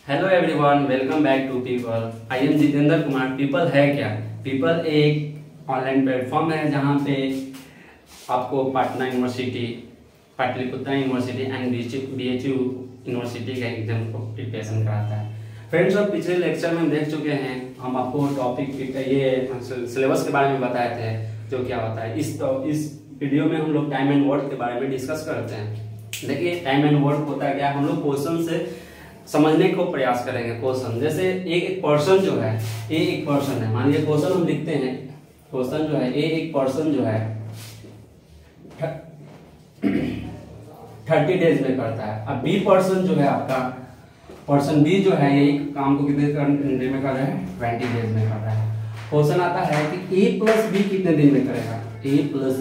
Hello everyone, welcome back to people. I am Jitendra Kumar. People है क्या? People एक online platform है जहाँ पे आपको Patna university, Pataliputra university and BHU university का एग्जाम को प्रिपरेशन कराता है। फ्रेंड्स, अब पिछले लेक्चर में हम देख चुके हैं, हम आपको टॉपिक ये सिलेबस के बारे में बताए थे जो क्या होता है। इस वीडियो में हम लोग टाइम एंड वर्क के बारे में डिस्कस करते हैं। देखिए, टाइम एंड वर्क होता है क्या, हम लोग क्वेश्चन से समझने को प्रयास करेंगे। क्वेश्चन जैसे एक पर्सन जो है, ए एक पर्सन है, मान लीजिए क्वेश्चन हम लिखते हैं, क्वेश्चन जो है ए एक पर्सन जो है 30 डेज में करता है। अब बी पर्सन जो है, आपका पर्सन बी जो है, ये काम को कितने दिन में कर रहा है? 20 डेज में कर रहा है। क्वेश्चन आता है कि ए प्लस बी कितने दिन में करेगा? ए प्लस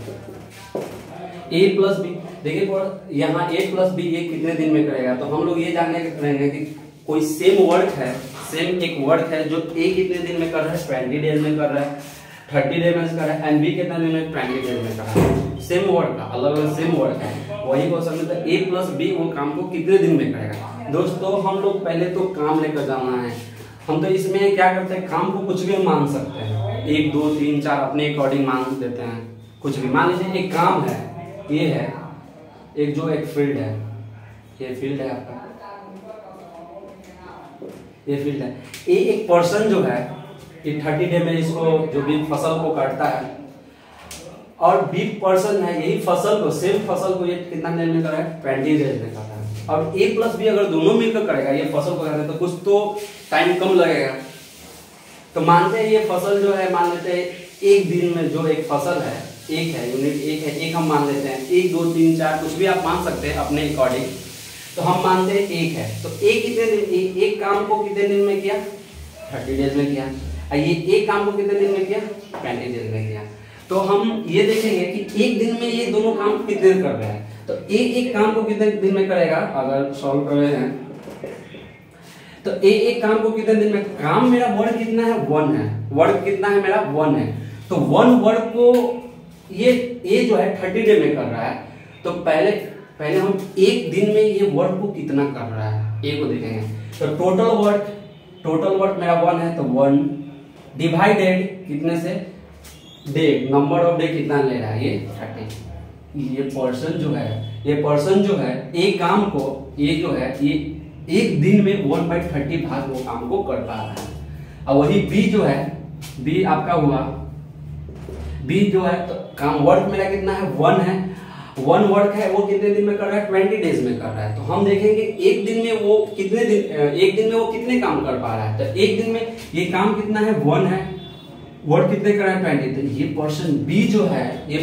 बी, देखिए यहाँ a प्लस बी ये कितने दिन में करेगा, तो हम लोग ये जानने के करेंगे कि कोई सेम वर्क है, सेम एक वर्क है जो a कितने दिन में कर रहा है? 20 डेज में कर रहा है, 30 डेज में कर रहा है, एंड b कितने दिन में? 20 डेज में कर रहा है। सेम वर्क का अलग अलग सेम वर्क है, वही क्वेश्चन में तो a प्लस बी वो काम को कितने दिन में करेगा। दोस्तों, हम लोग पहले तो काम लेकर जाना है। हम तो इसमें क्या करते हैं, काम को कुछ भी मान सकते हैं, 1 2 3 4 अपने अकॉर्डिंग मान देते हैं, कुछ भी। मान लीजिए एक काम है, ये है एक फील्ड है, ये फील्ड है आपका, ये फील्ड है। ये एक पर्सन जो है, ये 30 डे में इसको जो भी फसल को काटता है, और बी पर्सन है, यही फसल को, सेम फसल को ये कितना दिन में कर रहा है? 20 डेज में करता है। और ए प्लस बी अगर दोनों मिलकर करेगा, ये फसल को करता है, तो कुछ तो टाइम कम लगेगा। तो मानते हैं ये फसल जो है, मान लेते हैं एक दिन में जो एक फसल है, एक है यूनिट, एक है, एक हम मान लेते हैं, 1 2 3 4 कुछ भी आप मान सकते हैं अपने अकॉर्डिंग। तो हम मानते हैं एक है, तो एक कितने दिन, एक काम को कितने दिन में किया? 30 डेज में किया। ये एक काम को कितने दिन में किया? 20 डेज में किया। तो हम ये देखेंगे कि एक दिन में ये दोनों काम कितने दिन कर रहे हैं। तो एक काम को कितने दिन में करेगा, अगर सॉल्व कर रहे हैं तो एक काम को कितने दिन में? काम मेरा वर्क कितना है? 1 है। वर्क कितना है मेरा? 1 है। तो 1 वर्क को ये जो है 30 डे में कर रहा है। तो पहले हम एक दिन में ये वर्क को कितना कर रहा है, ए को देखेंगे। तो टोटल वर्क मेरा 1 है, तो 1 डिवाइडेड कितने से? डे, नंबर ऑफ डे कितना ले रहा है? ये 30। ये पर्सन जो है एक काम को, ये जो है ये एक दिन में 1/30 भाग वो काम को कर पा रहा है। और वही बी जो है, बी आपका हुआ, बी जो है तो काम वर्क मेरा कितना है? 1 है। 1 वर्क है, वो कितने दिन में कर रहा है? 20 डेज में कर रहा है। तो हम देखेंगे एक दिन में वो कितने काम कर पा रहा है। तो एक दिन में ये काम कितना है? 1 है। वर्क कितने कर रहा है? 20। तो ये पर्सन बी जो है,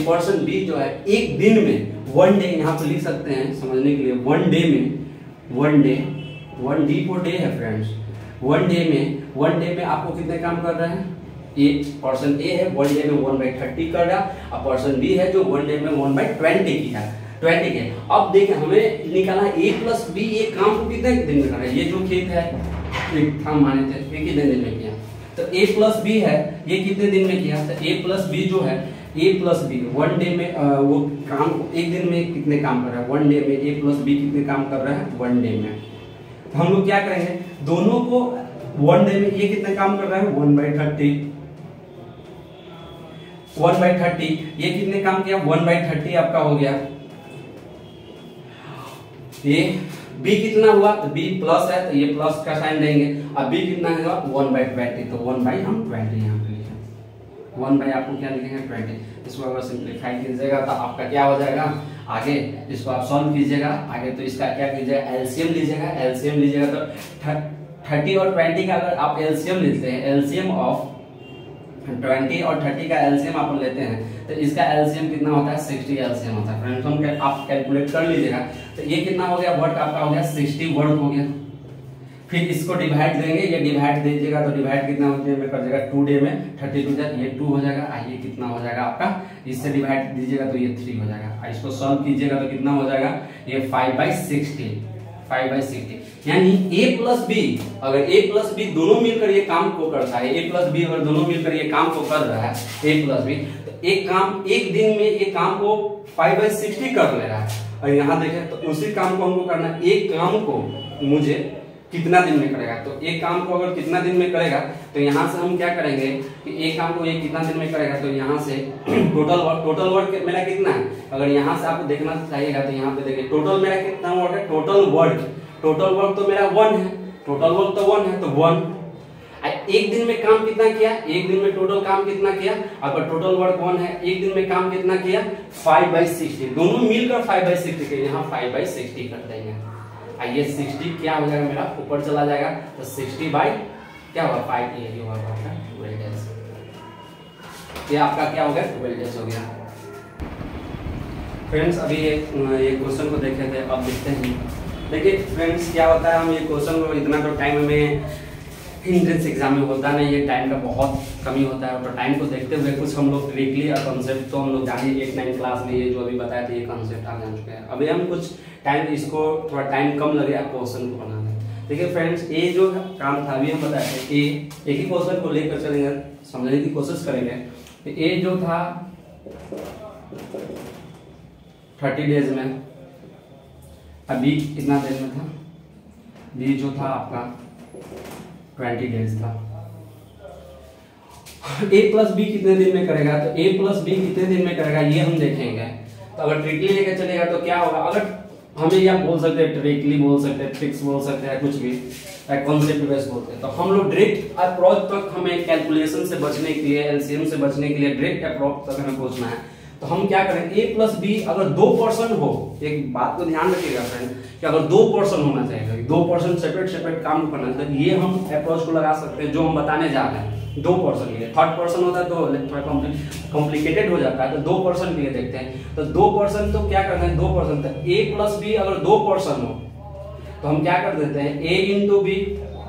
एक दिन में 1 डे, यहाँ पे लिख सकते हैं समझने के लिए, 1 डे में 1 डी फॉर डे है फ्रेंड्स। 1 डे में आपको कितने काम कर रहे हैं? ये पर्सन ए है, 1 डे में 1/30 कर रहा है, और पर्सन बी है जो 1 डे में 1/20 किया, 20 के। अब देखें, हमें निकालना ए प्लस बी ये काम को कितने दिन में कर रहा है। ये जो खेत है, हम माने थे ये कितने दिन में किया, तो ए प्लस बी है, ये कितने दिन में किया? तो ए प्लस बी जो है, ए प्लस बी 1 डे में वो काम एक दिन में कितने काम कर रहा है? 1 डे में ए प्लस बी कितने काम कर रहा है? 1 डे में। तो हम लोग क्या करेंगे, दोनों को 1 डे में ये कितने काम कर रहा है? 1/30, ये कितने काम किया? 1/30 आपका हो गया। ये b कितना हुआ? तो b प्लस है, तो ये प्लस का साइन देंगे। अब b कितना है? 1/20, तो 1/20 यहाँ पे लिखेंगे। 1 आपको क्या लिखेंगे? 20। इसको अगर सिंप्लीफाई कीजिएगा तो आपका क्या हो जाएगा? आगे इसको आप सॉल्व कीजिएगा आगे, तो इसका क्या कीजिएगा? एलसीएम लीजिएगा। तो 30 और 20 का अगर आप एलसीएम लेते हैं, एलसीएम ऑफ 20 और 30 का एलसीएम आप लेते हैं, तो इसका एलसीएम कितना होता है? 60 एलसीएम होता है फ्रेंड्स। हम आप कैलकुलेट कर लीजिएगा। तो ये कितना हो गया? वर्क आपका हो गया 60 वर्क हो गया। फिर इसको डिवाइड देंगे, ये डिवाइड दीजिएगा, तो डिवाइड कितना होते में कर जाएगा? 2 डे में 32 ये 2 हो जाएगा। ये कितना हो जाएगा आपका? इससे डिवाइड दीजिएगा तो ये 3 हो जाएगा। इसको सॉल्व कीजिएगा तो कितना हो जाएगा? ये 5/60। यानी a प्लस बी, अगर a प्लस बी दोनों मिलकर ये काम को करता है, a प्लस बी अगर दोनों मिलकर ये काम को कर रहा है, a प्लस बी, तो एक काम एक दिन में ये काम को 5/60 कर ले रहा है। और यहाँ देखें तो उसी काम को हमको करना है। एक काम को मुझे कितना दिन में करेगा। तो एक काम को अगर कितना दिन में करेगा तो यहाँ से हम क्या करेंगे कि एक काम को ये कितना दिन में करेगा, तो यहाँ से टोटल वर्क मेरा कितना है, अगर यहाँ से आपको देखना चाहिएगा तो यहाँ पे देखिए टोटल मेरा कितना वर्क है, टोटल वर्क तो मेरा 1 है, टोटल वर्क तो 1 है, तो 1। एक दिन में काम कितना किया, एक दिन में टोटल काम कितना किया, अगर टोटल वर्क 1 है, एक दिन में काम कितना किया 5/60, दोनों मिलकर 5/60 के यहाँ 5/60 कर देंगे। ये 60 क्या हो जाएगा मेरा ऊपर चला जाएगा, तो 60 बाई क्या होगा 5, ये होगा आपका 12 डेज। ये आपका क्या हो गया 12 डेज हो गया। फ्रेंड्स अभी ये क्वेश्चन को देखे थे, अब देखते हैं। देखिए फ्रेंड्स क्या होता है, हम ये क्वेश्चन को इतना तो टाइम में एंट्रेंस एग्जाम में होता नहीं, ये टाइम का बहुत कमी होता है, तो टाइम को देखते हुए कुछ हम लोग ट्रिकली और कॉन्सेप्ट तो हम लोग जाने 8-9 क्लास में ये जो अभी बताया था ये कॉन्सेप्ट आप जान चुके हैं। अभी हम कुछ टाइम इसको थोड़ा टाइम कम लगे क्वेश्चन को बनाने। देखिए फ्रेंड्स ये जो काम था अभी हम बताए थे कि एक ही क्वेश्चन को लेकर चलेंगे, समझने की कोशिश करेंगे। ये जो था 30 डेज में, अभी कितना दिन में था, बी जो था आपका 20 डेज था। a प्लस बी कितने दिन में करेगा, तो a प्लस बी कितने दिन में करेगा ये हम देखेंगे। तो अगर ट्रिकली लेकर चलेगा तो क्या होगा, अगर हमें या बोल सकते हैं ट्रिकली बोल सकते हैं, ट्रिक्स बोल सकते हैं, कुछ भी कॉन्सेप्ट बेस्ड बोलते हैं, तो हम लोग डायरेक्ट अप्रोच तक हमें कैलकुलेशन से बचने के लिए, एलसीएम से बचने के लिए डायरेक्ट अप्रोच तक हमें पहुंचना है। तो हम क्या करें, a प्लस बी अगर 2% हो, एक बात को ध्यान रखिएगा फ्रेंड कि अगर 2% होना चाहिए, 2% सेपरेट काम करना चाहिए, तो ये हम अप्रोच को लगा सकते हैं जो हम बताने जा रहे हैं 2% के लिए। 3rd% होता है तो थोड़ा कॉम्प्लिकेटेड हो जाता है, तो 2% के लिए देखते हैं। तो 2% तो क्या करते हैं, 2% तो a प्लस बी अगर 2% हो तो हम क्या कर देते हैं a इंटू बी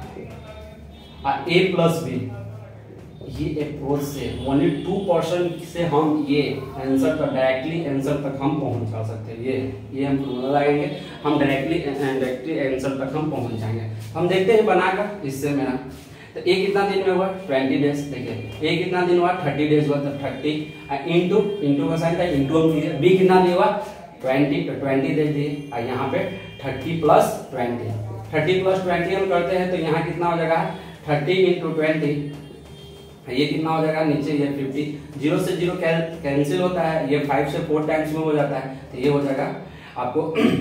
a प्लस बी, ये अप्रोच से ओनली 2% से हम ये आंसर तक डायरेक्टली आंसर तक हम पहुंचा सकते हैं। ये हम लगाएंगे, हम डायरेक्टली आंसर तक हम पहुंच जाएंगे। हम देखते हैं बनाकर इससे मेरा, तो ए कितना दिन में हुआ 20 डेज। देखिए ए कितना दिन हुआ 30 डेज हुआ, तो 30 इंटू का साइन था, इंटू हम किए। बी कितना दिन हुआ 20 दे दिए, और यहाँ पे 30 प्लस 20 हम करते हैं तो यहाँ कितना हो जाएगा 30 इंटू 20, ये कितना हो जाएगा नीचे ये 50, 0 से 0 कैंसिल होता है, ये 5 से 4 टाइम्स में हो जाता है, तो ये हो जाएगा आपको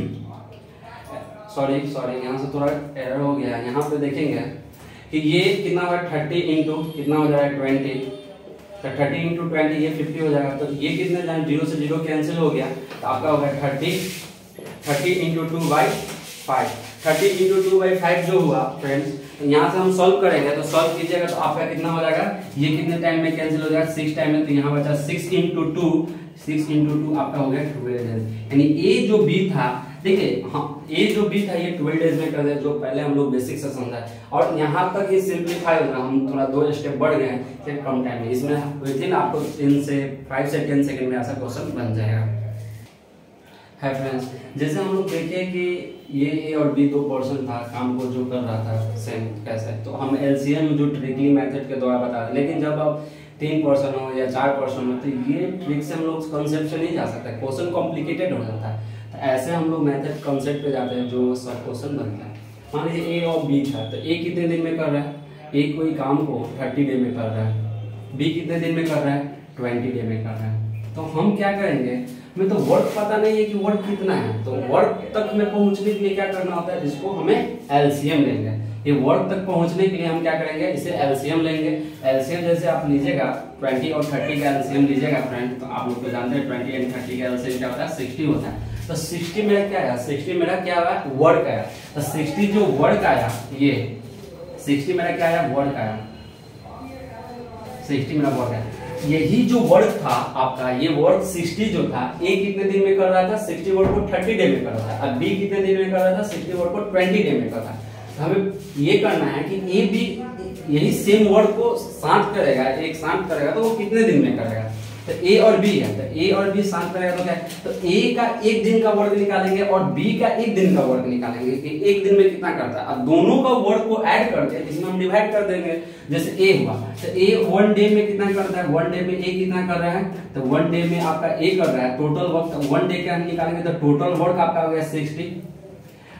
सॉरी यहाँ से थोड़ा एरर हो गया। यहाँ पे देखेंगे कि ये कितना होगा 30 इंटू कितना हो जाएगा 20, तो 30 इंटू 20 ये 50 हो जाएगा। तो ये कितने जाए 0 से 0 कैंसिल हो गया, तो आपका होगा 30 इंटू 2/5। 30 इंटू 2/5 जो हुआ फ्रेंड्स, यहाँ से हम सॉल्व करेंगे, तो सॉल्व कीजिएगा तो आपका कितना हो जाएगा, ये कितने टाइम में कैंसिल हो जाएगा 6 टाइम में, तो यहाँ बचा 6 इंटू 2 आपका हो गया 12 डेज। यानी ए जो बी था, देखिए हाँ ए जो बी था ये 12 डेज में कर दे, जो पहले हम लोग बेसिक से समझा है, और यहाँ तक ये सिंप्लीफाई होगा, हम थोड़ा 2 स्टेप बढ़ गए हैं फिर कम टाइम में। इसमें विदिन आपको 5 से 10 सेकंड में ऐसा क्वेश्चन बन जाएगा। है फ्रेंड्स, जैसे हम लोग देखे कि ये ए और बी 2% था, काम को जो कर रहा था सेम कैसे, तो हम एलसीएम जो ट्रिकली मेथड के द्वारा बता रहे, लेकिन जब अब 3% हो या 4% हो तो ये ट्रिक से हम लोग कॉन्सेप्ट से नहीं जा सकते, क्वेश्चन कॉम्प्लिकेटेड हो जाता है। तो ऐसे हम लोग मेथड कॉन्सेप्ट पे जाते हैं जो सब क्वेश्चन बनता है। मान लीजिए ए और बी था, तो ए कितने दिन में कर रहा है, ए कोई काम को 30 डे में कर रहा है, बी कितने दिन में कर रहा है 20 डे में कर रहा है। तो हम क्या करेंगे, हमें तो वर्क पता नहीं है कि वर्क कितना है, तो वर्क तक में पहुंचने के लिए क्या करना होता है, जिसको हमें एलसीएम लेंगे। ये वर्क तक पहुंचने के लिए हम क्या करेंगे, इसे एलसीएम लेंगे। एलसीएम जैसे आप लीजिएगा 20 और 30 का एलसीएम लीजिएगा फ्रेंड, तो आप लोग तो जानते हैं 20 एंड 30 का एलसीएम क्या होता है 60 होता है। तो 60 मेरा क्या है, 60 मेरा क्या आया वर्क आया, तो 60 जो वर्क आया, ये 60 मेरा क्या आया वर्क आया, 60 मेरा वर्क आया। यही जो वर्क था आपका, ये वर्क 60 जो था, ए कितने दिन में कर रहा था 60 वर्क को 30 डे में कर रहा था, अब बी कितने दिन में कर रहा था 60 वर्क को 20 डे में कर रहा है। तो हमें ये करना है कि ए बी यही सेम वर्क को साथ करेगा, एक साथ करेगा तो वो कितने दिन में करेगा, तो ए और बी है, तो ए और बी साथ करेगा तो क्या है, तो ए का 1 दिन का वर्क निकालेंगे और बी का 1 दिन का वर्क निकालेंगे कि 1 दिन में कितना करता है। अब दोनों का वर्क को ऐड करके इसमें हम डिवाइड कर देंगे। जैसे ए हुआ तो ए 1 डे में कितना करता है, 1 डे में ए कितना कर रहा है, तो 1 डे में आपका ए कर रहा है टोटल वर्क, 1 डे का हम निकालेंगे तो टोटल वर्क आपका हो गया 60।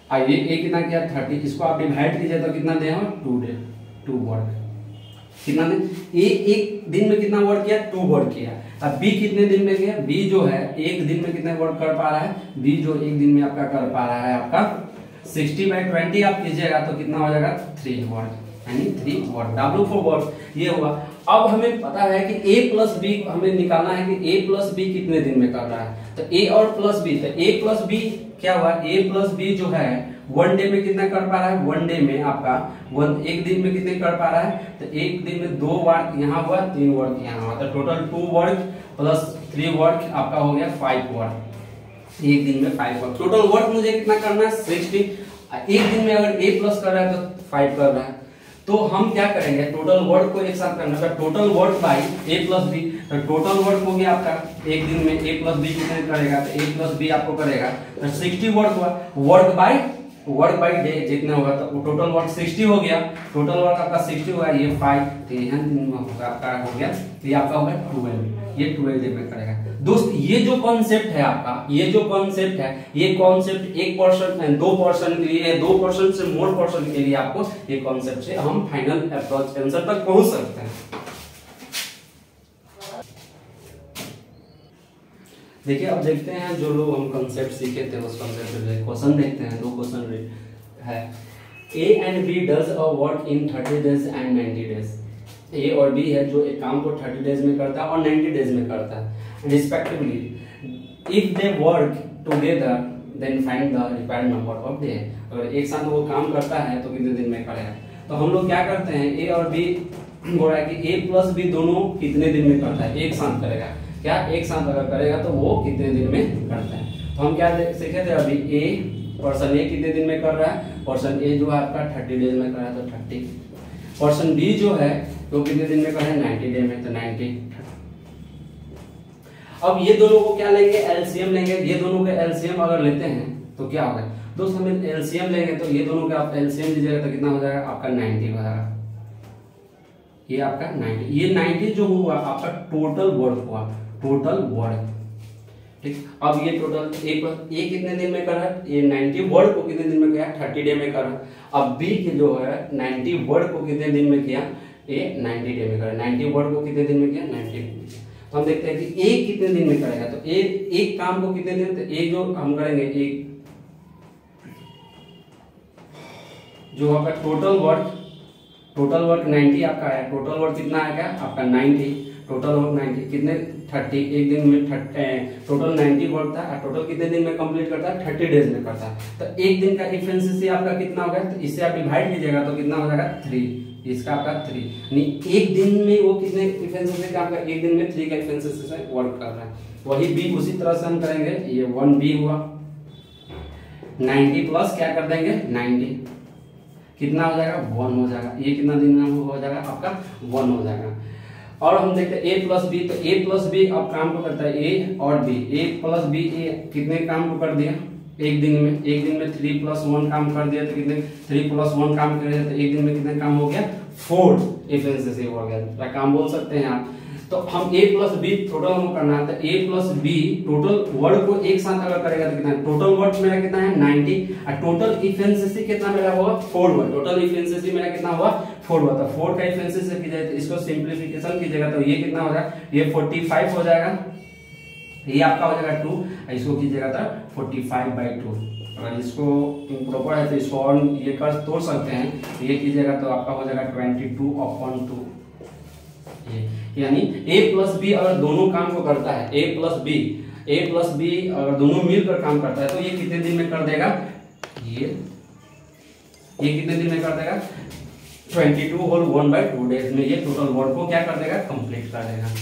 ये ए कितना किया 30, इसको आप डिवाइड कीजिए तो कितना दे 2 वर्क। कितना दिन ए एक दिन में कितना वर्क किया 2 वर्क किया। अब बी कितने दिन में किया, बी जो है एक दिन में कितने वर्क कर पा रहा है, बी जो एक दिन में आपका कर पा रहा है आपका 60/20 आप कीजिएगा तो कितना हो जाएगा 3 वर्क, यानी 3 वर्क। W for वर्क ये हुआ। अब हमें पता है कि a प्लस बी हमें निकालना है कि a प्लस बी कितने दिन में कर रहा है, तो a और प्लस बी, तो a प्लस बी क्या हुआ, a प्लस बी जो है 1 डे में कितना कर पा रहा है, 1 डे में आपका एक दिन में कितने कर पा रहा है, तो एक दिन में 2 वर्क यहाँ हुआ, 3 वर्क यहाँ हुआ, तो टोटल 2 वर्क प्लस 3 वर्क आपका हो गया 5 वर्क। एक दिन में 5 वर्क, टोटल वर्क मुझे कितना करना है 60। एक दिन में अगर a प्लस कर रहा है तो 5 कर रहा है, तो हम क्या करेंगे टोटल वर्क को एक साथ करना है, total work by a plus B, तो टोटल वर्क हो गया आपका एक दिन में a प्लस बी कितने करेगा, तो a प्लस बी आपको करेगा तो 60 वर्क हुआ। वर्क बाई डे जितना होगा तो टोटल वर्क 60 हो गया, टोटल वर्क आपका 60 हुआ, ये 5 तो यहाँ होगा आपका हो गया, ये आपका होगा 12, ये 12 डे में करेगा। दोस्त ये जो कॉन्सेप्ट है आपका, ये जो कॉन्सेप्ट है, ये कॉन्सेप्ट 1% 2% के लिए, 2% से मोर पर्सन के लिए आपको ये कॉन्सेप्ट से हम फाइनल अप्रोच आंसर तक पहुंच सकते हैं। देखिए अब देखते हैं जो लोग हम कॉन्सेप्ट सीखे थे उस कॉन्सेप्ट पे क्वेश्चन देखते हैं। 2 क्वेश्चन है, A and B does a work in 30 days and 90 days. A और B है जो एक काम को 30 डेज में करता है और 90 डेज में करता है respectively. If they work together then find the required number of day. अगर एक साथ वो काम करता है तो कितने दिन में करेगा, तो हम लोग क्या करते हैं A और B बोल रहा है कि A प्लस B दोनों कितने दिन में करता है, एक साथ करेगा क्या, एक साथ अगर करेगा तो वो कितने दिन में करता है। तो हम क्या सीखे थे अभी, पर्सन ए कितने दिन में कर रहा है, पर्सन ए जो है आपका 30 डेज में कर रहा है तो 30, पर्सन बी जो है तो कितने दिन में कर रहा है 90 डे में तो 90। अब ये दोनों को क्या लेंगे, एलसीएम लेंगे। ये दोनों के एलसीएम अगर लेते हैं तो क्या होगा दोस्त, हमें एलसीएम लेंगे तो ये दोनों का आप एलसीएम लीजिएगा तो कितना हो जाएगा आपका 90 हो जाएगा, ये आपका 90। ये 90 जो हुआ आपका टोटल वर्क हुआ, टोटल वर्क ठीक। अब ये टोटल ए कितने दिन में कर रहा है, ये 90 वर्क को कितने दिन में किया 30 डे में कर रहा है। अब बी के जो है 90 वर्क को कितने दिन में किया, ये 90 डे में कर रहा है। 90 वर्क को कितने दिन में किया 90 डे में। तो हम देखते हैं कि ए कितने दिन में करेगा, तो ए एक काम को कितने दिन, तो ए जो हम करेंगे एक जो आपका टोटल वर्क 90 आपका है, टोटल वर्क कितना आएगा आपका 90, टोटल वर्क 90 कितने 30 एक दिन में टोटल 90 वर्क था, टोटल कितने दिन में कंप्लीट करता है 30 डेज में करता है। तो एक दिन का इफिशिएंसी आपका कितना होगा, तो इससे आप डिवाइड कीजिएगा तो कितना हो जाएगा 3, इसका आपका 3 यानी एक दिन में वो कितने इफिशिएंसी का आपका एक दिन में 3 का इफिशिएंसी से वर्क कर रहा है। वही बी उसी तरह से हम करेंगे, ये 1B हुआ 90 प्लस क्या कर देंगे 90 कितना हो जाएगा 1 हो जाएगा, ये कितना दिन में हो जाएगा आपका 1 हो जाएगा। और हम देखते हैं ए प्लस बी, तो ए प्लस बी अब काम को करता है ए और B, A plus B A कितने काम को कर दिया एक दिन में, एक दिन में 3 + 1 काम कर दिया तो कितने 3 + 1 काम कर दिया तो एक दिन में कितने काम हो गया 4 इफिशिएंसी हो गया, क्या काम बोल सकते हैं आप। तो हम ए प्लस बी टोटल हमको करना है, तो A plus B total work को एक साथ अगर करेगा तो कितना, टोटल वर्क मेरा कितना है 90 और टोटल इफिशिएंसी कितना मेरा होगा 4 हुआ, टोटल इफिशिएंसी मेरा कितना हुआ 4 हुआ। तो 4 का इफिशिएंसी कीजिए तो इसको सिंपलीफिकेशन कीजिएगा तो ये कितना हो जाएगा, ये 45 हो जाएगा, ये आपका हो जाएगा 2, इसको कीजिएगा तो 45/2। अगर इसको इम्प्रॉपर है तो इसको और ये कर तोड़ सकते हैं, ये कीजिएगा तो आपका हो जाएगा 22/2, यानी a प्लस बी अगर दोनों काम को करता है, a प्लस बी अगर दोनों मिलकर काम करता है तो ये कितने दिन में कर देगा, ये कितने दिन में कर देगा 22 होल 1/2 डेज में ये टोटल वर्क को क्या कर देगा कंप्लीट कर देगा।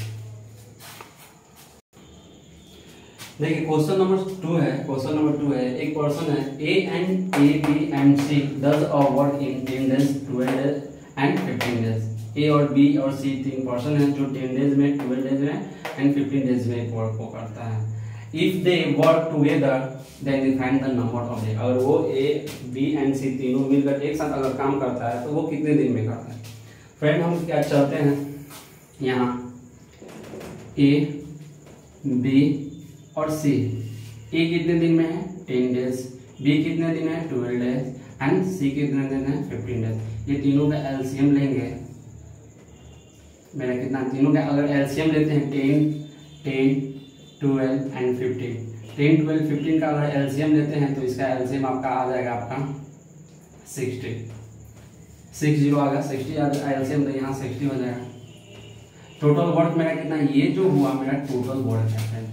देखिए क्वेश्चन नंबर 2 है, एक पर्सन है A B and C does a work in 10 days 12 days and 15 days। ए और बी और सी 3 पर्सन है जो 10 डेज में 12 डेज में एंड 15 डेज में एक वर्क को करता है। If they work together then they find the number of day. अगर वो ए बी एंड सी तीनों मिलकर एक साथ अगर काम करता है तो वो कितने दिन में करता है। फ्रेंड हम क्या चाहते हैं यहाँ ए बी और सी, ए कितने दिन में है 10 डेज, बी कितने दिन है 12 डेज एंड सी कितने दिन है 15 डेज। ये तीनों का एलसीएम लेंगे, मेरा कितना तीनों का अगर एलसीएम लेते हैं 10, 12 एंड 15, 10, 12, 15 का अगर एलसीएम लेते हैं तो इसका एलसीएम आपका आ जाएगा आपका 60 आ गया, 60 एलसीएम तो यहाँ 60 हो जाएगा। टोटल वर्क मेरा कितना, ये जो हुआ मेरा टोटल वर्क है फ्रेंड,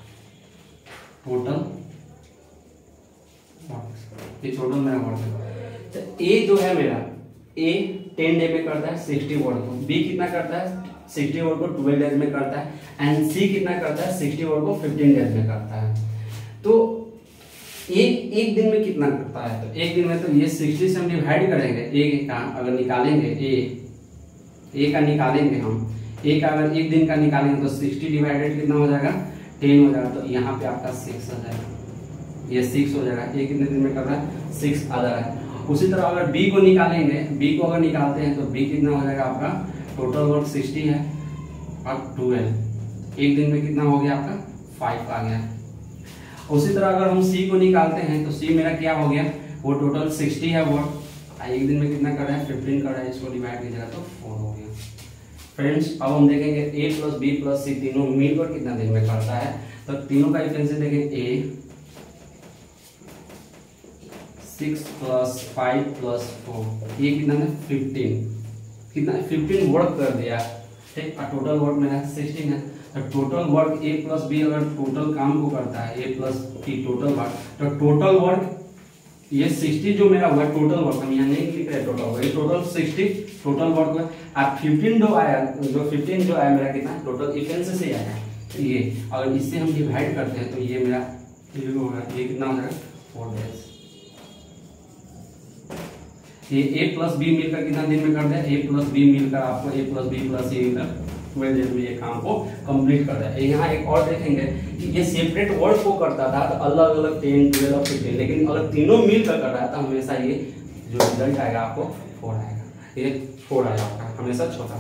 टोटल ये टोटल मेरा वर्क है। तो ए जो है मेरा, ए 10 डे में करता है 60 वर्क को, बी कितना करता है 60 वर्क को 12 डेज में करता है एंड सी कितना करता है 60 वर्क को 15 डेज में करता है। तो एक दिन में कितना करता है, तो एक दिन में तो ये 60 से हम डिवाइड करेंगे, ए का अगर निकालेंगे, ए का निकालेंगे हम, ए का अगर एक दिन का निकालेंगे तो 60 डिवाइडेड कितना हो जाएगा 10 हो जाएगा, तो यहाँ पे आपका 6 आ जाएगा, ये 6 हो जाएगा। ये कितने दिन में कर रहा है 6 आ जा रहा है। उसी तरह अगर बी को निकालेंगे, बी को अगर निकालते हैं तो बी कितना हो जाएगा आपका, टोटल वर्क 60 है और 12, एक दिन में कितना हो गया आपका 5 आ गया। उसी तरह अगर हम सी को निकालते हैं तो सी मेरा क्या हो गया, वो टोटल 60 है वर्क, एक दिन में कितना कर रहा है 15 कर रहा है, इसको डिवाइड कीजिएगा तो 4 हो गया। फ्रेंड्स अब हम देखेंगे A plus B plus C तीनों मिलकर कितना दिन में करता है, तो तीनों का इक्वेशन देखें, ए 6 + 5 + 4 ये कितना है 15, कितना 15 वर्क कर दिया, ठीक। और टोटल वर्क मेरा 16 है। तो total work A plus B अगर टोटल काम को करता है, A plus B total work, तो टोटल वर्क ये 60 जो मेरा हुआ टोटल वर्क, हम यहाँ नहीं लिख रहे टोटल वर्क, ये टोटल 60 टोटल वर्क हुआ। अब 15 जो आया, जो 15 जो आया मेरा कितना टोटल इफेंस से आया, ये अगर इससे हम डिवाइड करते हैं तो ये मेरा ये होगा, ये कितना हो जाएगा 4 डेज। ये ए प्लस बी मिलकर कितना दिन में कर दिया, ए प्लस बी मिलकर आपको A plus B plus C मिलकर 12 डेज में ये काम को कंप्लीट कर दिया। यहाँ एक और देखेंगे कि ये सेपरेट वर्क को करता था तो अलग अलग 10, 12 और 15, लेकिन अगर तीनों मिलकर कर रहा था हमेशा ये जो रिजल्ट आएगा आपको 4 आएगा, ये 4 आएगा आपका हमेशा छोटा।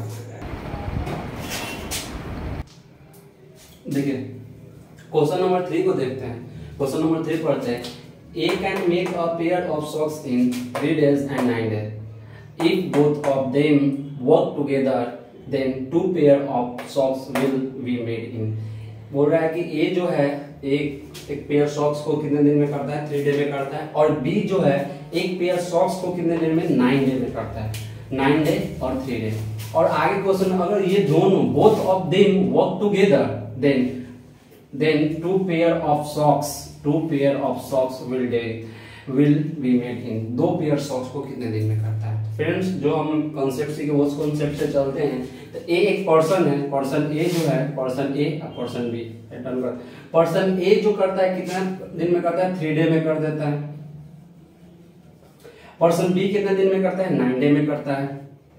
देखिए क्वेश्चन नंबर 3 को देखते हैं। क्वेश्चन नंबर 3 पढ़ते हैं, A can make a pair of socks in 3 days and 9 days. If both of them work together, then 2 pair of socks will be made in. बोल रहा है कि A जो है एक पेयर सॉक्स को कितने दिन में करता है 3 डे में करता है, और B जो है एक पेयर सॉक्स को कितने दिन में 9 डे में करता है, 9 डे और 3 डे। और आगे क्वेश्चन, अगर ये दोनों both of them work together, then 2 pair of socks will be made in. 2 pair socks को कितने दिन में करता है। फ्रेंड्स जो हम कॉन्सेप्ट सीखे उस कॉन्सेप्ट से चलते हैं, तो ए एक पर्सन है, पर्सन ए जो है, पर्सन ए और पर्सन बी, पर्सन ए जो करता है कितना दिन में करता है 3 डे में कर देता है। पर्सन बी कितने दिन में करता है 9 डे में करता है।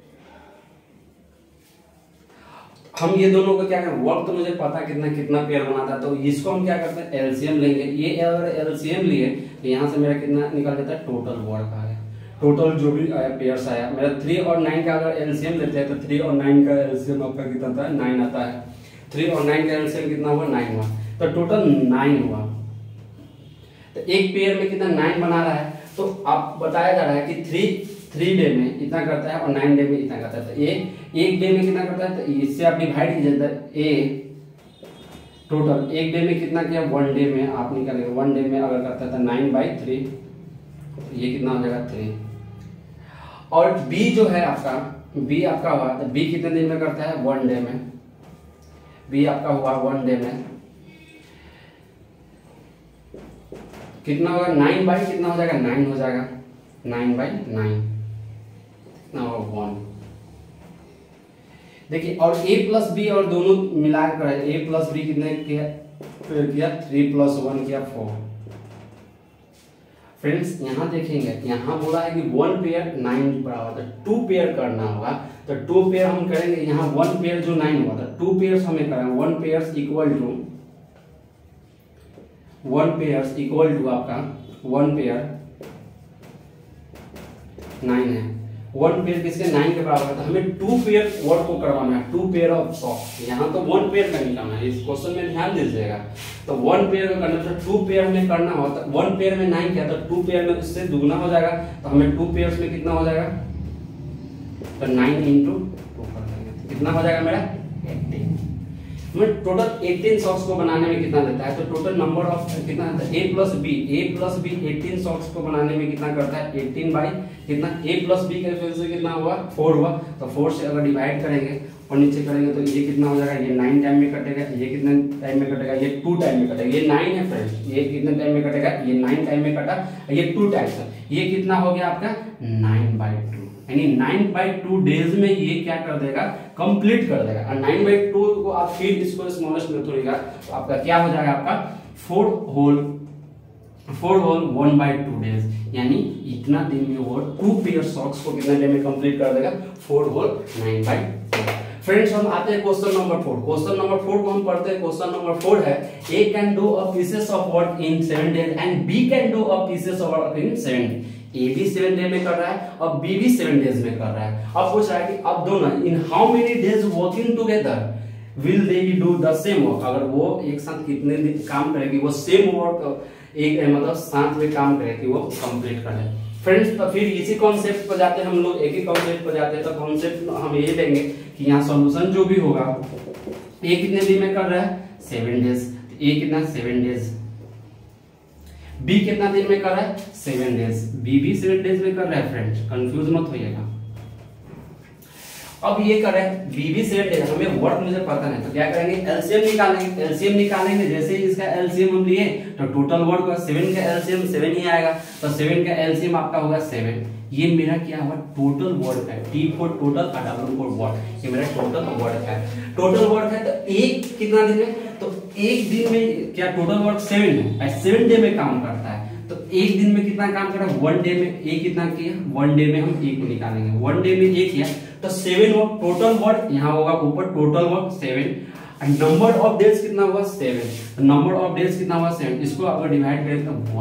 हम ये दोनों को क्या करें, वर्क तो मुझे पता कितना पेयर बनाता है, तो इसको हम क्या करते हैं एलसीएम लेंगे। ये अगर एलसीएम लिए तो यहाँ से मेरा कितना निकल जाता है, टोटल वर्क आया, टोटल जो भी आया पेयर्स आया मेरा 3 और 9 का अगर एलसीएम लेते हैं तो 3 और 9 का एलसीएम आपका कितना आता है 9 आता है। 3 और 9 का एलसीएम कितना हुआ 9 हुआ, तो टोटल 9 हुआ। तो एक पेयर में कितना 9 बना रहा है, तो आप बताया जा रहा है कि 3 डे में इतना करता है और 9 डे में इतना करता है। तो ये एक डे में कितना करता है, तो इससे आप डिवाइड कीजिए, तो ए टोटल एक डे में कितना किया 1 डे में आप निकालेंगे, 1 डे में अगर करता है तो 9/3, तो ये कितना हो जाएगा 3। और बी जो है आपका, बी आपका हुआ, तो बी कितने दिन में करता है 1 डे में, बी आपका हुआ 1 डे में कितना होगा 9 कितना हो जाएगा 9 हो जाएगा, 9/9 कितना होगा 1। देखिए और a प्लस बी और दोनों मिलाकर a प्लस बी कितने किया 3 + 1 किया 4। फ्रेंड्स यहाँ देखेंगे, यहाँ बोला है कि 1 पेयर 9 बराबर, तो 2 पेयर करना होगा, तो 2 पेयर हम करेंगे। यहाँ 1 पेयर जो 9 हुआ था 2 पेयर्स हमें करेंगे, 1 पेयर्स इक्वल टू आपका 1 पेयर 9 है, 1 पेयर किसके 9 के बराबर है, तो हमें 2 पेयर वर्क को करवाना है, 2 पेयर ऑफ सॉक्स। यहाँ तो 1 पेयर का निकालना है, इस क्वेश्चन में ध्यान दीजिएगा। तो 1 पेयर का करना है, 2 पेयर में करना हो तो 1 पेयर में 9 किया तो 2 पेयर में इससे दुगना हो जाएगा, तो हमें 2 पेयर्स में कितना हो जाएगा, तो 9 × 2 कर देंगे, कितना हो जाएगा मेरा 18। हमें टोटल 18 सॉक्स को बनाने में कितना लेता है, तो टोटल नंबर ऑफ कितना आता है a प्लस बी 18 सॉक्स को बनाने में कितना करता है 18 बाई कितना a प्लस बी के फिर से कितना हुआ 4 हुआ, तो 4 से अगर डिवाइड करेंगे और नीचे करेंगे तो ये कितना हो जाएगा, ये 9 टाइम में कटेगा, ये कितने टाइम में कटेगा, ये 2 टाइम में कटेगा, ये 9 है फ्रेंड्स, ये कितने टाइम में कटेगा, ये 9 टाइम में कटा, ये 2 टाइम्स है, ये कितना हो गया आपका 9/2, यानी 9/2 डेज में ये क्या कर देगा, कंप्लीट कर देगा। और 9/2 को आप फिर इसको स्मॉलेस्ट में तोड़ेगा तो आपका क्या हो जाएगा, आपका 4 होल 1/2 डेज, यानी इतना दिन में वो 2 पेयर सॉक्स को कितने डे में कंप्लीट कर देगा, 4 होल 9/2। फ्रेंड्स हम आते हैं क्वेश्चन नंबर 4। क्वेश्चन नंबर 4 को हम पढ़ते हैं। क्वेश्चन नंबर 4 है A can do a pieces of work in 7 days and B can do a pieces of work in 7 days. A भी 7 डे में कर रहा है और B भी 7 डेज में कर रहा है। अब पूछ रहा है कि अब दोनों in how many days working together will they do the same work, अगर वो एक साथ कितने दिन काम करेगी, वो सेम वर्क एक मतलब साथ में काम करेगी, वो कंप्लीट कर ले। फ्रेंड्स तो फिर इसी कॉन्सेप्ट पर जाते हैं हम लोग, एक ही कॉन्सेप्ट पर जाते हैं। तो कॉन्सेप्ट हम ये लेंगे कि यहाँ सॉल्यूशन जो भी होगा A कितने दिन में कर रहा है 7 डेज, A कितना 7 डेज, B कितना दिन में कर रहा है 7 डेज, B भी 7 डेज में कर रहा है। फ्रेंड्स कंफ्यूज मत होइएगा। अब ये कर रहे हैं B भी 7 डेज, हमें वर्क मुझे पता नहीं, तो क्या करेंगे एलसीएम निकालेंगे। एलसीएम निकालेंगे, जैसे ही इसका एलसीएम हम लिए तो टोटल वर्क का 7 का एलसीएम 7 ही आएगा, तो 7 का एलसीएम आपका होगा 7। ये मेरा क्या हुआ टोटल वर्क है, T फॉर टोटल और W फॉर वर्क, ये मेरा टोटल वर्क है। टोटल वर्क है तो एक कितना दिन में, तो एक दिन में क्या टोटल वर्क 7 है, 7 डे में काम करता है। तो एक दिन में कितना काम करा, 1 डे में A कितना किया, 1 डे में हम A को निकालेंगे, 1 डे में A किया तो 7 वर्क टोटल वर्क, यहाँ होगा ऊपर total work 7, number of days कितना हुआ 7, नंबर ऑफ डेज कितना हुआ 7, इसको अगर डिवाइड करें तो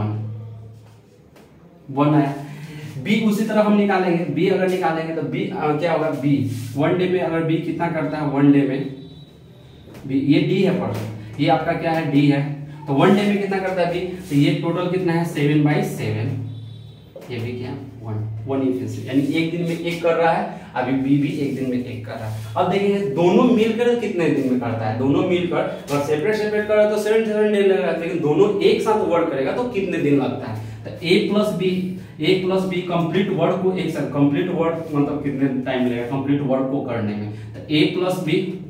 1 आया। B उसी तरह हम निकालेंगे, B अगर निकालेंगे तो B क्या होगा, B 1 डे में अगर B कितना करता है 1 डे में B, ये D है पर्सन, ये आपका क्या है D है, तो 1 डे में कितना करता है B, तो ये टोटल कितना है 7/7, ये भी क्या 1 इफिशिएंसी, यानी एक दिन में एक कर रहा है, अभी B भी एक दिन में एक कर रहा है। अब देखिए दोनों मिलकर कितने दिन में करता है, दोनों मिलकर अगर सेपरेट सेपरेट कर रहा है तो 7 डे लगेगा, लेकिन दोनों एक साथ वर्क करेगा तो कितने दिन लगता है, तो A plus B complete work को एक साथ, कंप्लीट वर्क मतलब कितने टाइम लगेगा कंप्लीट वर्क को करने में, तो A plus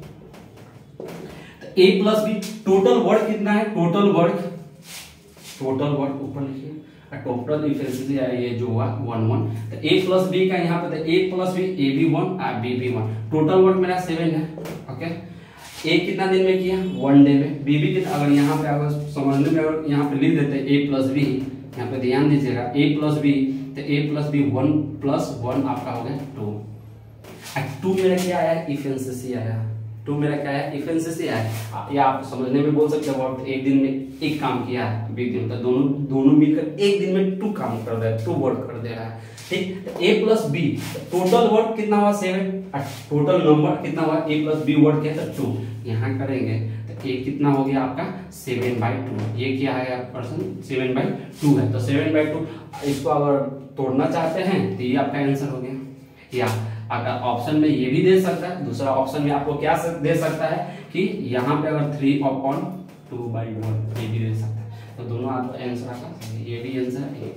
B total work कितना है, टोटल वर्क ऊपर लिखिए, टोटल इफिशिएंसी ये जो हुआ 1 तो A प्लस बी का यहाँ पे A प्लस बी A भी 1 B भी 1, टोटल वर्क मेरा 7 है। ओके A कितना दिन में किया 1 डे में, B भी कितना, अगर यहाँ पे अगर समझने में अगर यहाँ पे लिख देते A प्लस बी, यहाँ पे ध्यान दीजिएगा A प्लस बी, तो A प्लस बी 1 + 1 आपका हो गया 2। 2 मेरा क्या आया इफिशिएंसी आया, 2 मेरा क्या है इफिशिएंसी आया, या आप समझने में बोल सकते हो एक दिन में एक काम किया है, बिग दिन, तो दोनों मिलकर एक दिन में 2 काम कर रहा है, 2 वर्क कर दे रहा है। ठीक, तो A plus B total work कितना हुआ 7, टोटल नंबर कितना हुआ A प्लस बी वर्क है तो 2, यहाँ करेंगे तो A कितना हो गया आपका 7/2, ये क्या है पर्सन 7/2 है, तो 7/2 इसको अगर तोड़ना चाहते हैं तो ये आपका आंसर हो गया। या अगर ऑप्शन में ये भी दे सकता है, दूसरा ऑप्शन में आपको क्या दे सकता है कि यहाँ पे अगर 3/2/1 ये भी दे सकता है, तो दोनों आपका आंसर आपका ये भी आंसर है।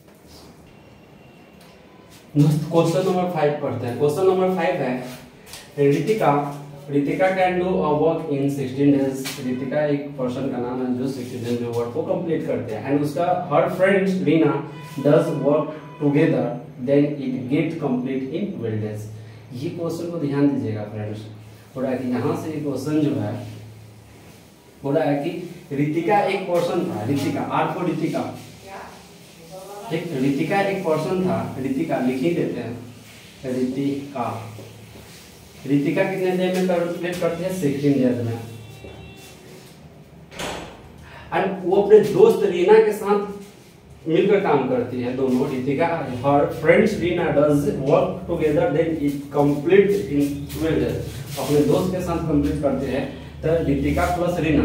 क्वेश्चन नंबर 5 पढ़ते हैं। क्वेश्चन नंबर 5 है Ritika can do a work in 16 days. Ritika एक पर्सन का नाम है जो 16 डेज में वर्क को कंप्लीट करते हैं, एंड उसका her friends Reena does work together then it get complete in 12 days. ये क्वेश्चन को ध्यान दीजिएगा फ्रेंड्स, हो रहा है कि यहाँ से क्वेश्चन जो है हो रहा है कि रितिका एक पर्सन था, रितिका आर को रितिका, ठीक, रितिका एक पर्सन था, रितिका लिख ही देते हैं, रितिका कितने डेज में कंप्लीट करते हैं 16 डेज में, एंड वो अपने दोस्त रीना के साथ मिलकर काम करती है दोनों। Ritika her friends Reena does work together then it complete in 12 days। अपने दोस्त के साथ कंप्लीट करते हैं। तो रितिका प्लस रीना,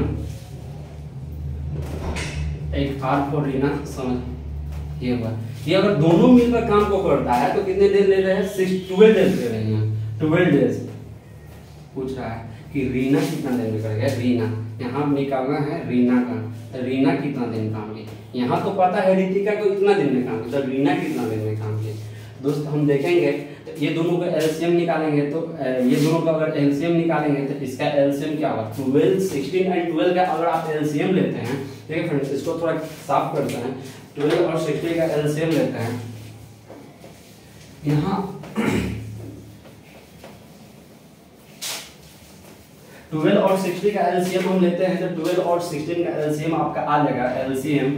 एक आर फॉर रीना, समझ ये हुआ। ये अगर दोनों मिलकर काम को करता है तो कितने दिन ले रहे हैं? 12 days ले रहे हैं। 12 days पूछ रहा है कि रीना कितना दिन में करेगा। रीना यहाँ निकालना है रीना का, रीना कितना दिन काम की। यहाँ तो पता है रितिका को इतना दिन में काम किया, तो रीना कितना दिन में काम किया। दोस्त हम देखेंगे तो ये दोनों का एलसीएम निकालेंगे, तो ये दोनों का अगर एलसीएम निकालेंगे तो इसका एलसीएम क्या होगा? 12, 16 एंड 12 का अगर आप एलसीएम लेते हैं, ठीक है फ्रेंड्स, इसको थोड़ा साफ करते हैं। 12 और 16 का एलसीएम लेते हैं। यहाँ 12 और 16 का एलसीएम हम लेते हैं, तो 12 और 16 का एलसीएम आपका आ जाएगा। एलसीएम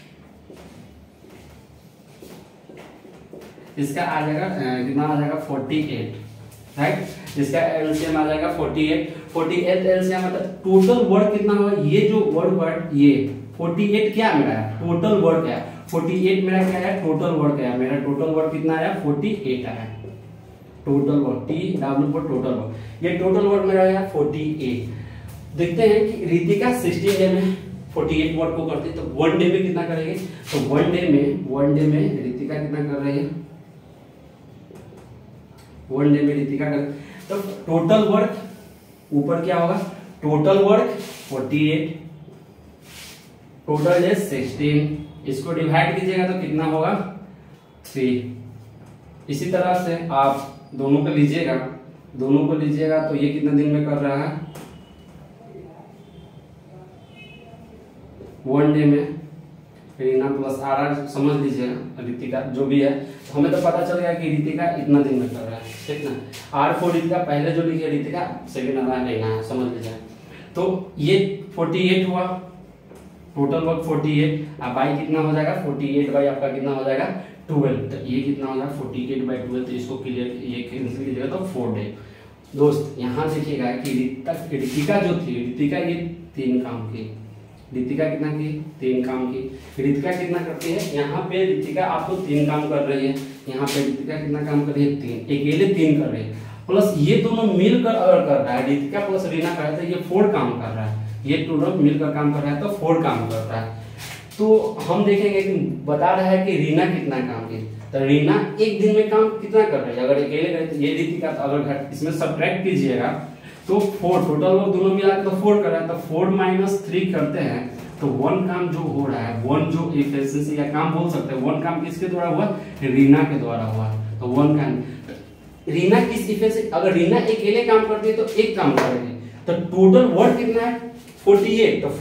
इसका आ जाएगा कितना आ जाएगा? 48, राइट। इसका एलसीएम आ जाएगा 48 एलसीएम मतलब टोटल वर्क कितना होगा? ये जो वर्क ये 48 क्या मेरा है? टोटल वर्क है 48 मेरा क्या है? टोटल वर्क है मेरा। टोटल वर्क कितना आया? 48 आया। Total work TW W total work, ये टोटल वर्क मेरा है 48। देखते हैं कि रितिका 16 डे में 48 वर्क को करती है, तो 1 डे में कितना करेगी? तो 1 डे में रितिका कितना कर रही है? 1 डे में रितिका कर, तो टोटल वर्क ऊपर क्या होगा? टोटल वर्क 48, टोटल डेज 16, इसको डिवाइड कीजिएगा तो कितना होगा? 3। इसी तरह से आप दोनों को लीजिएगा तो ये कितने दिन में कर रहा है? 1 डे में। रीना प्लस RR समझ लीजिएगा, रितिका जो भी है, तो हमें तो पता चल गया कि रितिका इतना दिन में कर रहा है, ठीक ना। R4 रितिका पहले जो लिखे रितिका, सेकंड RR लेना है, समझ लीजिएगा। तो ये 48 हुआ, टोटल वर्क 48। अब बाई कितना हो जाएगा? 48 बाई आपका कितना हो जाएगा? 12। तो ये कितना हो जाएगा? 48 बाई 12। तो इसको क्लियर ये कैंसिल कीजिएगा तो 4 डे। दोस्त यहाँ देखिएगा कि रितिका जो थी, रितिका ये 3 काम की। रितिका कितना की? 3 काम की। रितिका कितना करती है? यहाँ पे रितिका आपको 3 काम कर रही है। यहाँ पे रितिका कितना काम कर रही है? 3, अकेले 3 कर रही है। प्लस ये दोनों मिलकर अगर कर रहा है, रितिका प्लस रीना कर रहा है, तो ये 4 काम कर रहा है। ये टोटल मिलकर काम कर रहा है तो 4 काम कर रहा है। तो हम देखेंगे कि बता रहा है कि रीना कितना काम की। तो रीना एक दिन में काम कितना कर रही है? अगर अकेले करे तो ये रितिका, तो अगर इसमें सब्ट्रैक्ट कीजिएगा तो 4, टोटल वर्क दोनों मिला के तो 4 कर रहा है, तो 4 - 3 करते हैं तो 1 काम जो हो रहा है, 1 जो एफिशिएंसी या काम बोल सकते हैं, 1 काम किसके द्वारा हुआ? रीना के द्वारा हुआ। तो 1 काम रीना किस एफिशिएंसी, अगर रीना अकेले काम करती है तो 1 काम करेगी, तो टोटल वर्क कितना है? 48। तो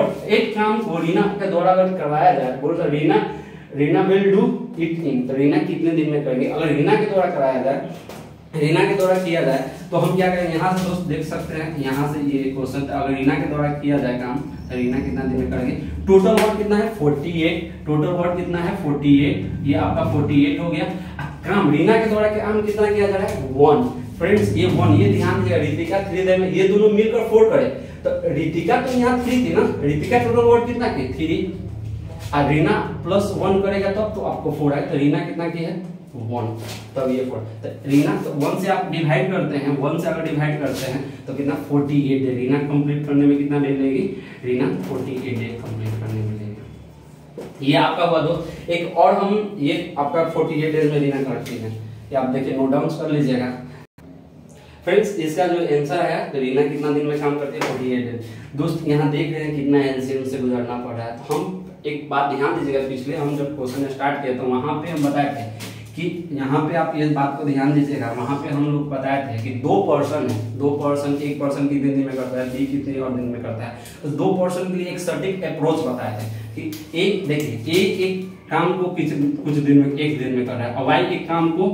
48 काम को रीना के द्वारा अगर करवाया जाए, बोल रहा Reena will do it in, तो रीना कितने दिन में करेंगे? अगर रीना के द्वारा कराया जाए, रीना के द्वारा किया जाए तो हम क्या करेंगे? यहाँ से दोस्त देख सकते हैं, यहाँ से ये क्वेश्चन, अगर रीना के द्वारा किया जाए काम तो रीना कितना दिन में करेंगे? टोटल वर्क कितना है? 48। टोटल वर्क कितना है? 48। ये आपका 48 हो गया। काम रीना के द्वारा काम कितना किया जा रहा है? 1। फ्रेंड्स ये 1, ये ध्यान दीजिएगा। रितिका 3 डे में ये दोनों मिलकर 4 करे, तो रितिका तो यहाँ 3 थी ना, रितिका टोटल वर्क कितना की? 3। और रीना प्लस 1 करेगा तब तो आपको 4 है, तो रीना कितना की है? 1, तब ये 4। तो रीना तो 1 से आप डिवाइड करते हैं, 1 से अगर डिवाइड करते हैं तो कितना? 48 डे। रीना कंप्लीट करने में कितना डे लेगी? रीना 48 डे कंप्लीट करने में लेगी। ये आपका हुआ दोस्त। एक और हम ये आपका 48 डेज में रीना करती है, ये आप देखिए नोट डाउन कर लीजिएगा। फ्रेंड्स इसका जो आंसर आया, तो रीना कितना दिन में काम करती है? 48 दिन। दोस्त यहाँ देख रहे हैं कितना एलसीएम से गुजरना पड़ रहा है। तो हम एक बात ध्यान दीजिएगा, पिछले हम जब क्वेश्चन स्टार्ट किए तो वहां पे हम बताए थे कि यहाँ पे आप इस बात को ध्यान दीजिएगा, वहां पे हम लोग बताए थे कि 2 पर्सन है, 2 पर्सन, एक पर्सन कितने दिन में करता है, बी कितने और दिन में करता है। तो 2 पर्सन के लिए एक सटीक अप्रोच बताए थे कि एक देखिए एक काम को कुछ दिन में, 1 दिन में कर रहा है, और वाई एक काम को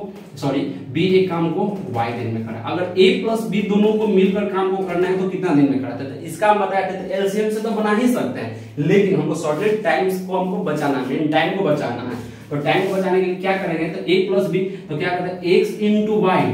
बी एक काम को y दिन में करा। अगर a प्लस b दोनों को मिलकर काम को करना है तो कितना दिन में कराते थे? इसका हम बताया थे, एलसीएम से तो बना ही सकते हैं, लेकिन हमको शॉर्टेड टाइम्स को हमको बचाना है, टाइम को बचाना है। तो टाइम को बचाने के लिए क्या करेंगे? तो a प्लस b, तो क्या करते हैं? x इंटू वाई,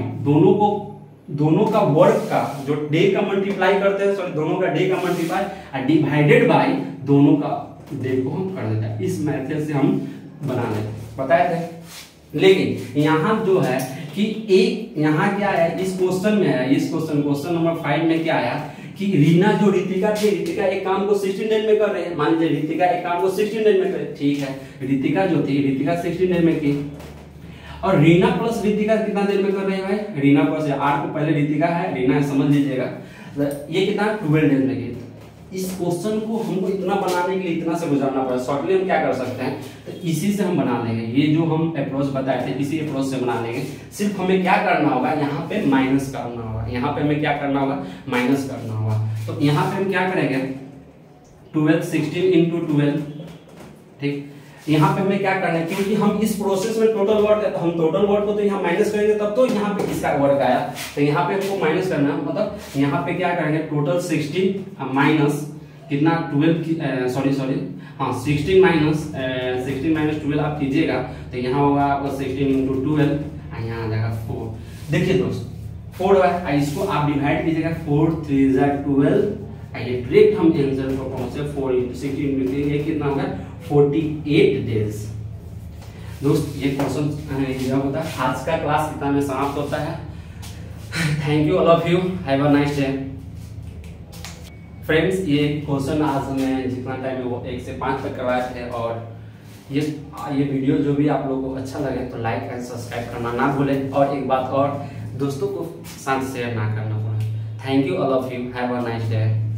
दोनों का वर्क का जो डे का मल्टीप्लाई करते हैं, दोनों का डे का मल्टीप्लाई डिवाइडेड बाय दोनों का देखो हम कर देते हैं, इस मेथड से हम बना लेते हैं, बताए थे। लेकिन यहाँ जो है कि एक यहाँ क्या है, इस क्वेश्चन में है, इस क्वेश्चन नंबर 5 में क्या आया कि रीना जो ऋतिका थी, ऋतिका एक काम को 16 डेज में कर रहे हैं, मान लीजिए ऋतिका एक काम को 16 डेज में करे, ठीक है, ऋतिका जो थी ऋतिका 16 डेज में की, और रीना प्लस ऋतिका कितना देर में कर रहे हैं भाई, रीना प्लस आर को पहले ऋतिका है, रीना समझ लीजिएगा, ये कितना 12 डेज में की। इस क्वेश्चन को हमको इतना बनाने के लिए इतना से गुजरना पड़ा, शॉर्टली हम क्या कर सकते हैं, तो इसी से हम बना लेंगे, ये जो हम अप्रोच बताए थे इसी अप्रोच से बना लेंगे। सिर्फ हमें क्या करना होगा, यहाँ पे माइनस करना होगा, यहाँ पे हमें क्या करना होगा, माइनस करना होगा। तो यहाँ पे हम क्या करेंगे, 12 16 इंटू 12, ठीक, यहाँ पे हमें क्या करना है, क्योंकि हम इस प्रोसेस में टोटल वर्क है, तो हम टोटल वर्क को तो यहाँ माइनस करेंगे तब तो यहाँ पे इसका वर्क आया, तो यहाँ पे हमको माइनस करना है, मतलब यहाँ पे क्या करेंगे, टोटल 16 माइनस कितना 12 सॉरी 16 माइनस 12 आप कीजिएगा तो यहाँ होगा आपका 16 इंटू 12, यहाँ आ जाएगा 4। देखिए दोस्त 4 है, इसको आप डिवाइड कीजिएगा, 4 3 12, ये डायरेक्ट हम आंसर पर पहुंचे, 4 इंटू 16 इंटू ये कितना होगा 48 डेज। दोस्त ये क्वेश्चन ये होता है, आज का क्लास इतना में समाप्त होता है। Thank you all of you, have a nice day. Friends ये क्वेश्चन आज हमें जितना टाइम है वो 1 से 5 तक करवाए थे, और ये वीडियो जो भी आप लोगों को अच्छा लगे तो लाइक एंड सब्सक्राइब करना ना भूलें, और एक बात और, दोस्तों को साथ शेयर ना करना भूलें। Thank you all of you, have a nice day.